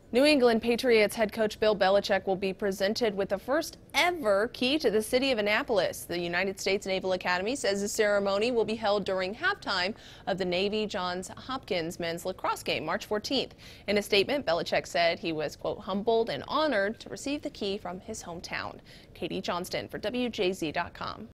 New England Patriots head coach Bill Belichick will be presented with the first ever key to the city of Annapolis. The United States Naval Academy says the ceremony will be held during halftime of the Navy Johns Hopkins men's lacrosse game March 14th. In a statement, Belichick said he was, quote, humbled and honored to receive the key from his hometown. Katie Johnston for WJZ.com.